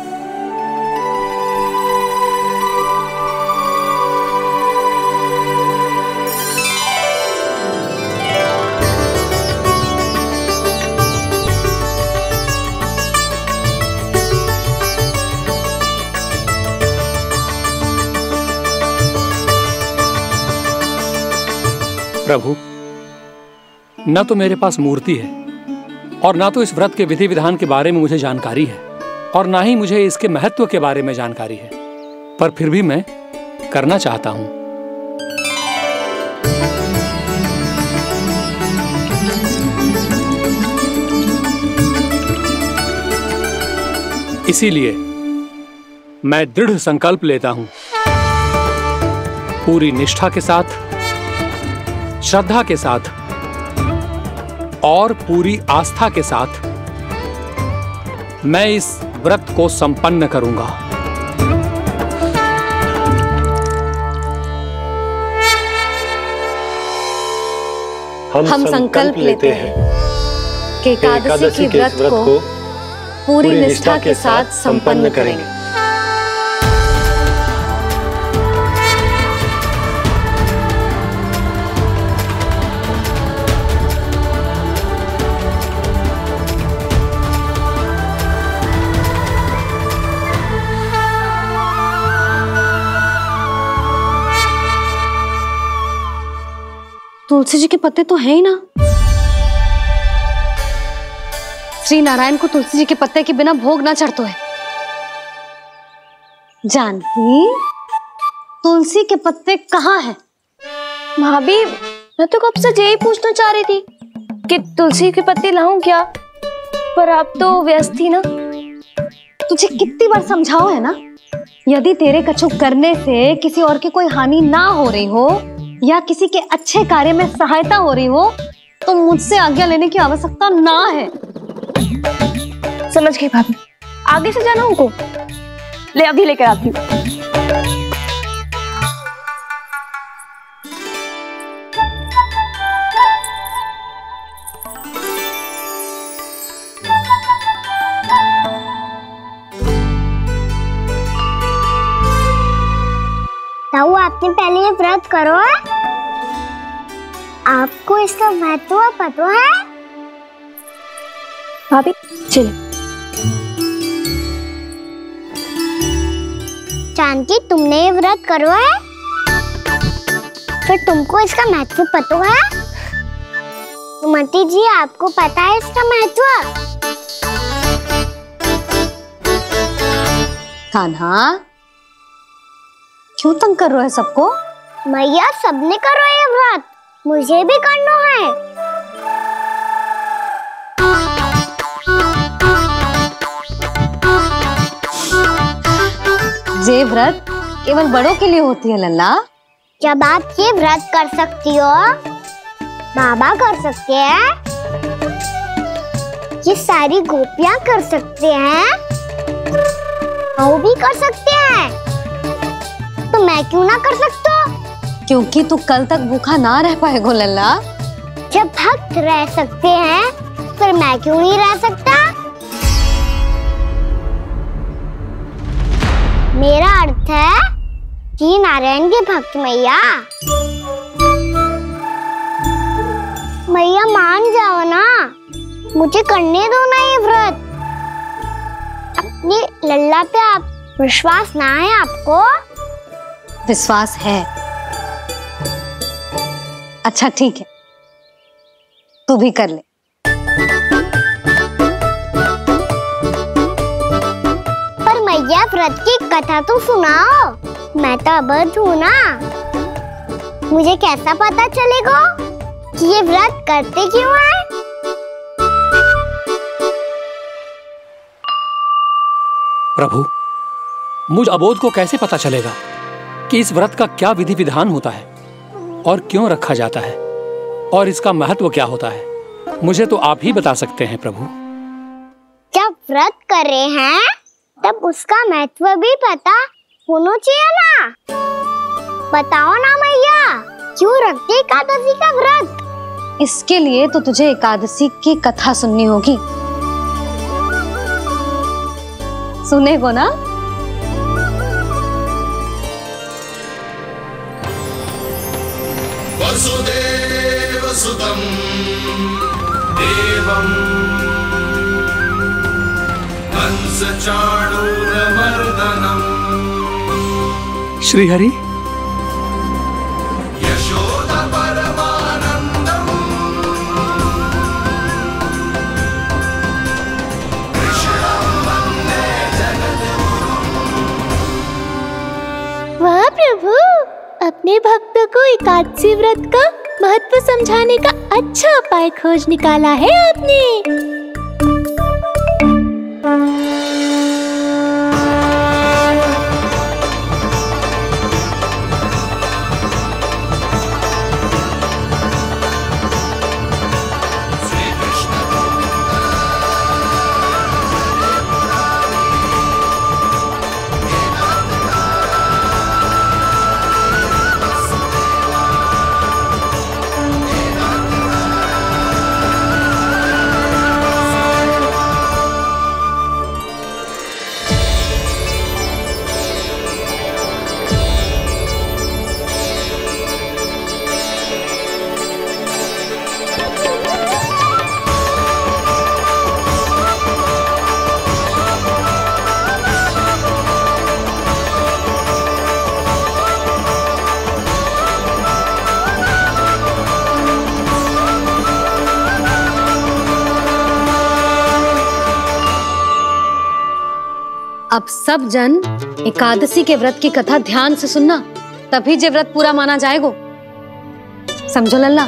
प्रभु, न तो मेरे पास मूर्ति है और ना तो इस व्रत के विधि विधान के बारे में मुझे जानकारी है और ना ही मुझे इसके महत्व के बारे में जानकारी है, पर फिर भी मैं करना चाहता हूं। इसीलिए मैं दृढ़ संकल्प लेता हूं, पूरी निष्ठा के साथ, श्रद्धा के साथ और पूरी आस्था के साथ मैं इस व्रत को संपन्न करूंगा।
हम, हम संकल्प लेते हैं कि एकादशी के व्रत को पूरी निष्ठा के साथ संपन्न करेंगे। तुलसी जी के पत्ते तो हैं ही ना। श्री नारायण को तुलसी जी के पत्ते के बिना भोग ना चढ़तो है। जानकी, तुलसी के पत्ते कहाँ हैं?
भाभी, मैं तो कब से यही पूछना चाह रही थी कि तुलसी के पत्ते लाऊं क्या, पर आप तो व्यस्त थी ना।
तुझे कितनी बार समझाओ है ना, यदि तेरे कछु करने से किसी और की कोई हानि ना हो रही हो या किसी के अच्छे कार्य में सहायता हो रही हो तो मुझसे आज्ञा लेने की आवश्यकता ना है।
समझ गई भाभी, आगे से जाना उनको। ले अभी लेकर आती हूँ।
ताऊ, आपने पहले ये व्रत करो है? आपको इसका महत्व पता है?
भाभी चलो।
जानकी, तुमने ये व्रत करो है, फिर तुमको इसका महत्व पता है? सुमति जी, आपको पता है इसका महत्व?
कान्हा, क्यों तंग कर रहे हो सबको?
मैया, सबने करो ये व्रत, मुझे भी करना है।
ये व्रत केवल बड़ों के लिए होती है लल्ला।
जब आप ये व्रत कर सकती हो, बाबा कर सकते हैं, ये सारी गोपियां कर सकते हैं, वो भी कर सकते हैं, तो मैं क्यों ना कर सकता?
क्योंकि तू कल तक भूखा ना रह पाएगा लल्ला।
जब भक्त रह सकते हैं, फिर मैं क्यों नहीं रह सकता? मेरा अर्थ है कि नारायण के भक्त मैया, मैया मान जाओ ना, मुझे करने दो ना ये व्रत। ये लल्ला पे आप विश्वास ना है आपको?
विश्वास है। अच्छा ठीक है, तू भी कर ले।
पर मैया व्रत की कथा तो सुनाओ, मैं तो अबध हूँ ना। मुझे कैसा पता चलेगा कि ये व्रत करते क्यों हैं?
प्रभु, मुझ अबोध को कैसे पता चलेगा कि इस व्रत का क्या विधि विधान होता है और क्यों रखा जाता है और इसका महत्व क्या होता है? मुझे तो आप ही बता सकते हैं प्रभु।
जब व्रत कर रहे हैं तब उसका महत्व भी पता होना चाहिए ना। बताओ ना मैया, क्यों रखते एकादशी का व्रत?
इसके लिए तो तुझे एकादशी की कथा सुननी होगी। सुनेगो ना?
वसुदेव सुतं देवं कंस चाणूरमर्दनम्
श्रीहरि,
यशोदा परमानंदम् कृष्णं वन्दे जगद्गुरुम्।
वाह प्रभु, अपने भक्तों को एकादशी व्रत का महत्व समझाने का अच्छा उपाय खोज निकाला है आपने।
अब सब जन एकादशी के व्रत की कथा ध्यान से सुनना, तभी जे व्रत पूरा माना जाएगा। समझो लल्ला?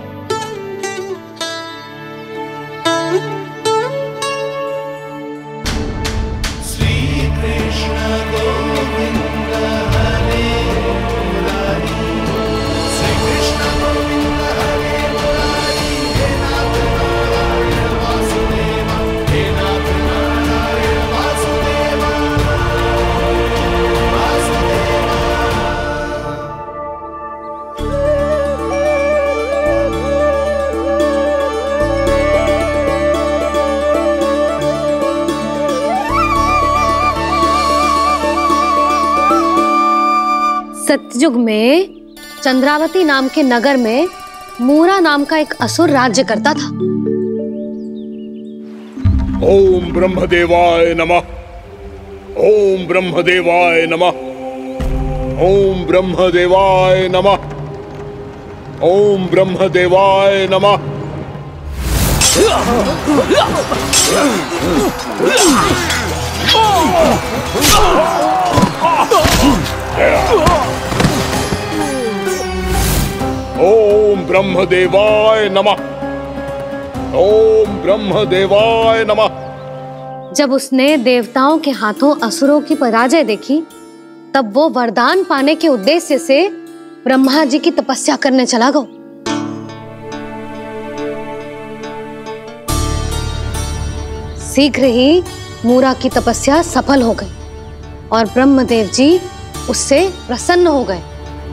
सतयुग में चंद्रावती नाम के नगर में मूरा नाम का एक असुर राज्य करता था।
ओम ब्रह्मदेवाय नमः। ओम ब्रह्मदेवाय नमः। ओम ब्रह्मदेवाय नमः। ओम ब्रह्मदेवाय नमः। ओम ब्रह्मदेवाय नमः। ओम ब्रह्मदेवाय नमः।
जब उसने देवताओं के हाथों असुरों की पराजय देखी, तब वो वरदान पाने के उद्देश्य से ब्रह्मा जी की तपस्या करने चला गया। शीघ्र ही मूरा की तपस्या सफल हो गई और ब्रह्मदेव जी उससे प्रसन्न हो गए।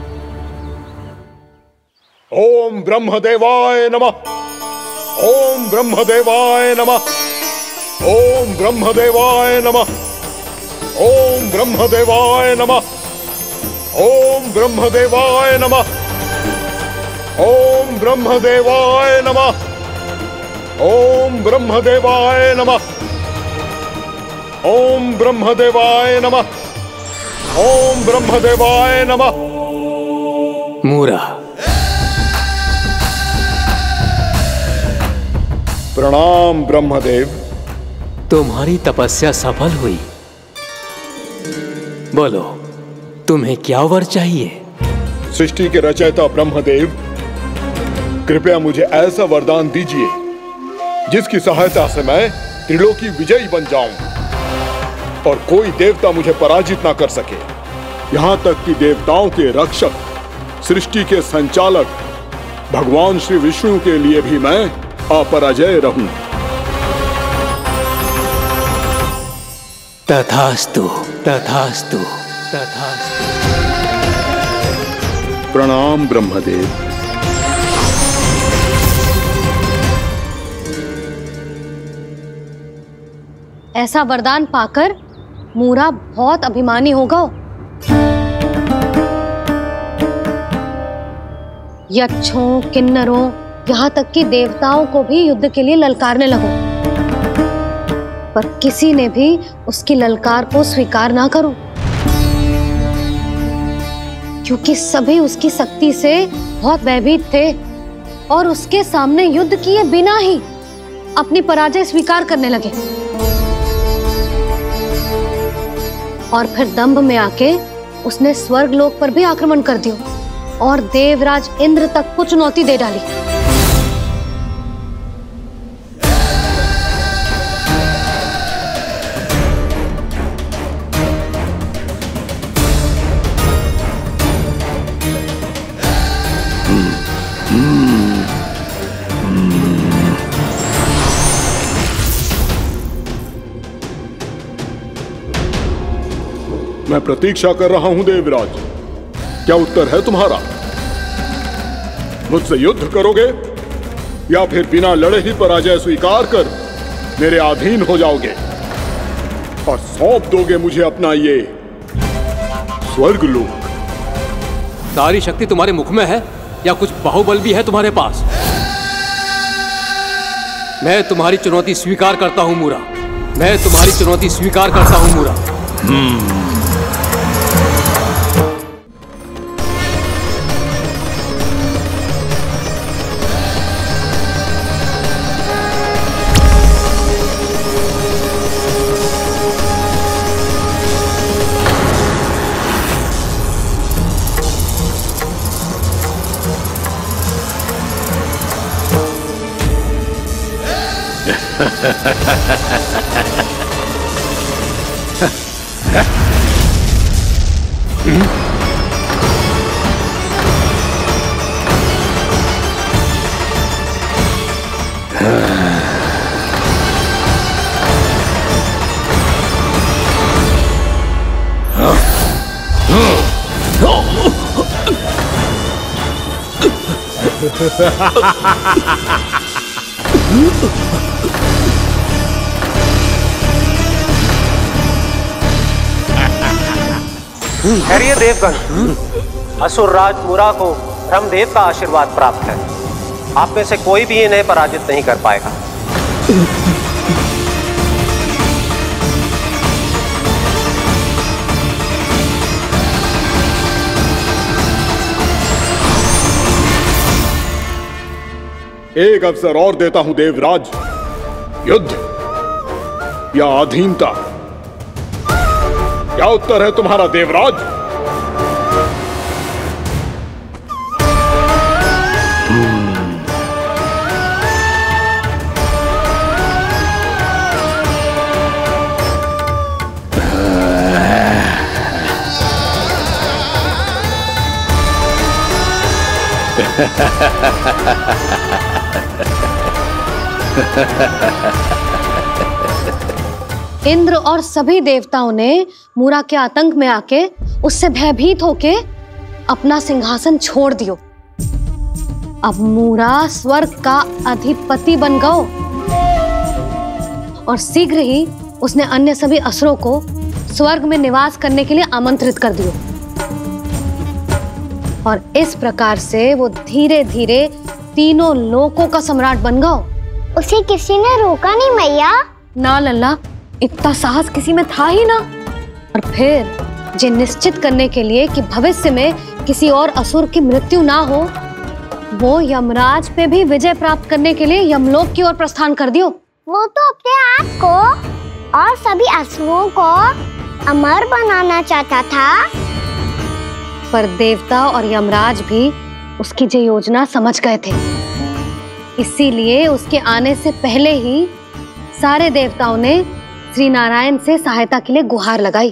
ओम ब्रह्मदेवाय नमः। ओम ब्रह्मदेवाय नमः। ओम ब्रह्मदेवाय नमः। ओम ब्रह्मदेवाय नमः। ओम ब्रह्मदेवाय नमः। ओम ब्रह्मदेवाय नमः। ओम ब्रह्मदेवाय नमः। ओम ब्रह्मदेवाय नमः। ओम ब्रह्मदेवाय नमः।
मूरा,
प्रणाम ब्रह्मदेव।
तुम्हारी तपस्या सफल हुई। बोलो, तुम्हें क्या वर चाहिए?
सृष्टि के रचयिता ब्रह्मदेव, कृपया मुझे ऐसा वरदान दीजिए जिसकी सहायता से मैं त्रिलोकी विजयी बन जाऊं और कोई देवता मुझे पराजित ना कर सके। यहां तक कि देवताओं के रक्षक, सृष्टि के संचालक भगवान श्री विष्णु के लिए भी मैं अपराजय रहूं।
तथास्तु, तथास्तु, तथास्तु।
प्रणाम ब्रह्मदेव।
ऐसा वरदान पाकर मूरा बहुत अभिमानी होगा। यक्षों, किन्नरों, यहाँ तक कि देवताओं को भी युद्ध के लिए ललकारने लगो, पर किसी ने भी उसकी ललकार को स्वीकार ना करो, क्योंकि सभी उसकी शक्ति से बहुत भयभीत थे और उसके सामने युद्ध किए बिना ही अपनी पराजय स्वीकार करने लगे और फिर दंभ में आके उसने स्वर्ग लोक पर भी आक्रमण कर दिया और देवराज इंद्र तक को चुनौती दे डाली।
मैं प्रतीक्षा कर रहा हूं देवराज, क्या उत्तर है तुम्हारा? मुझसे युद्ध करोगे या फिर बिना लड़े ही पराजय स्वीकार कर मेरे अधीन हो जाओगे और सौंप दोगे मुझे अपना ये स्वर्ग लोक?
सारी शक्ति तुम्हारे मुख में है या कुछ बाहुबल भी है तुम्हारे पास? मैं तुम्हारी चुनौती स्वीकार करता हूं मूरा, मैं तुम्हारी चुनौती स्वीकार करता हूं मूरा।
ठहरिए देवगण, असुर राज मूरा को ब्रह्मदेव का आशीर्वाद प्राप्त है। आप में से कोई भी इन्हें पराजित नहीं कर पाएगा।
एक अवसर और देता हूं देवराज, युद्ध या अधीनता, क्या उत्तर है तुम्हारा देवराज?
इंद्र और सभी देवताओं ने मूरा के आतंक में आके उससे भयभीत होके अपना सिंहासन छोड़ दियो। अब मूरा स्वर्ग का अधिपति बन गयो और शीघ्र ही उसने अन्य सभी असुरों को स्वर्ग में निवास करने के लिए आमंत्रित कर दियो और इस प्रकार से वो धीरे धीरे तीनों लोकों का सम्राट बन गयो।
उसे किसी ने रोका नहीं मैया?
ना लल्ला, इतना साहस किसी में था ही ना। और फिर ये निश्चित करने के लिए कि भविष्य में किसी और असुर की मृत्यु ना हो, वो यमराज पे भी विजय प्राप्त करने के लिए यमलोक की ओर प्रस्थान कर दियो।
वो तो अपने आप को और सभी असुरों को अमर बनाना चाहता था,
पर देवता और यमराज भी उसकी ये योजना समझ गए थे। इसीलिए उसके आने से पहले ही सारे देवताओं ने श्री नारायण से सहायता के लिए गुहार लगाई।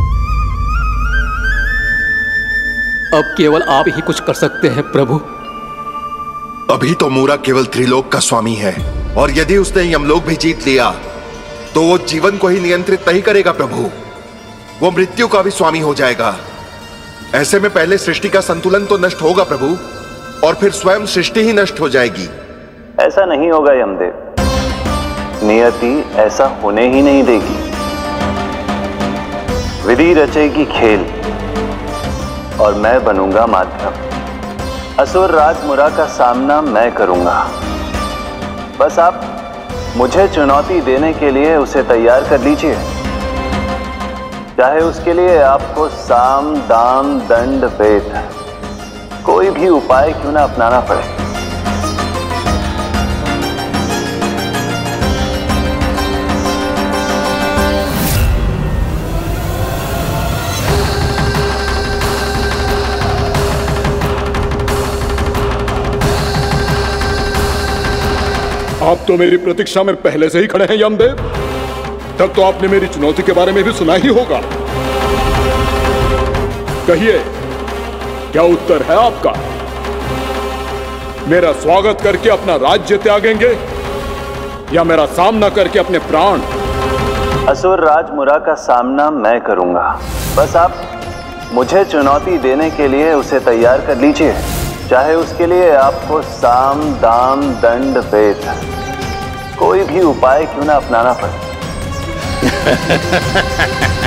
अब केवल आप ही कुछ कर सकते हैं प्रभु।
अभी तो मूरा केवल त्रिलोक का स्वामी है, और यदि उसने यमलोक भी जीत लिया तो वो जीवन को ही नियंत्रित नहीं करेगा प्रभु, वो मृत्यु का भी स्वामी हो जाएगा। ऐसे में पहले सृष्टि का संतुलन तो नष्ट होगा प्रभु, और फिर स्वयं सृष्टि ही नष्ट हो जाएगी।
ऐसा नहीं होगा यमदेव, नियति ऐसा होने ही नहीं देगी। विधि रचेगी खेल और मैं बनूंगा माध्यम। असुर राज मुरा का सामना मैं करूंगा। बस आप मुझे चुनौती देने के लिए उसे तैयार कर लीजिए, चाहे उसके लिए आपको साम दाम दंड भेद कोई भी उपाय क्यों ना अपनाना पड़े।
आप तो मेरी प्रतीक्षा में पहले से ही खड़े हैं यमदेव। तब तो आपने मेरी चुनौती के बारे में भी सुना ही होगा। कहिए, क्या उत्तर है आपका? मेरा स्वागत करके अपना राज्य त्यागेंगे या मेरा सामना करके अपने प्राण?
असुर राज मुरा का सामना मैं करूंगा। बस आप मुझे चुनौती देने के लिए उसे तैयार कर लीजिए, चाहे उसके लिए आपको साम दाम दंड भेद कोई भी उपाय क्यों ना अपनाना पड़े।